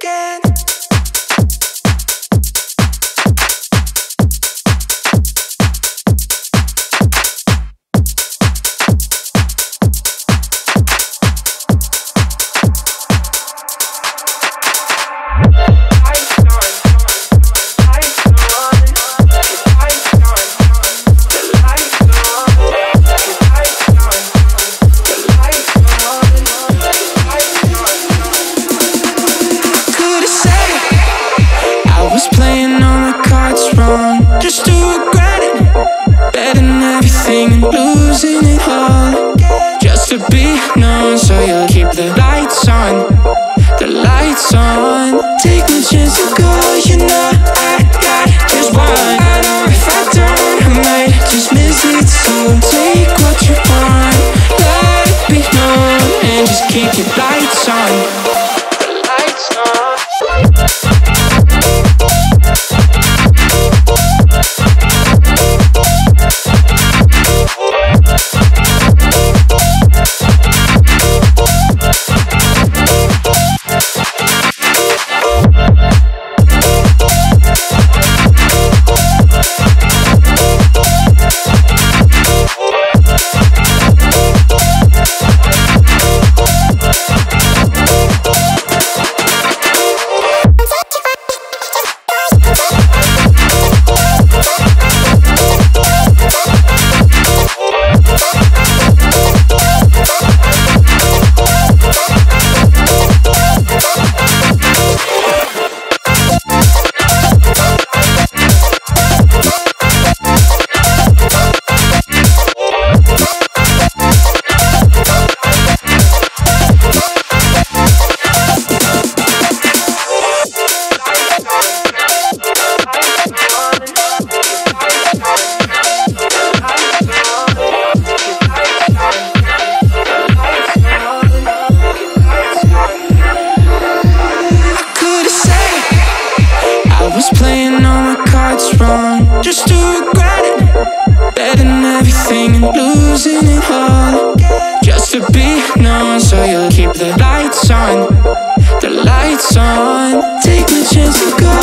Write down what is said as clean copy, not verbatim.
again. Just to regret it, betting everything and losing it all, just to be known. So you'll keep the lights on, the lights on. Take my chance to go, you know I got just one. I know if I don't, I might just miss it. So take what you want, let it be known, and just keep your lights on, the lights on. Just to regret it, betting everything and losing it all, just to be known. So you'll keep the lights on, the lights on. Take my chance to go.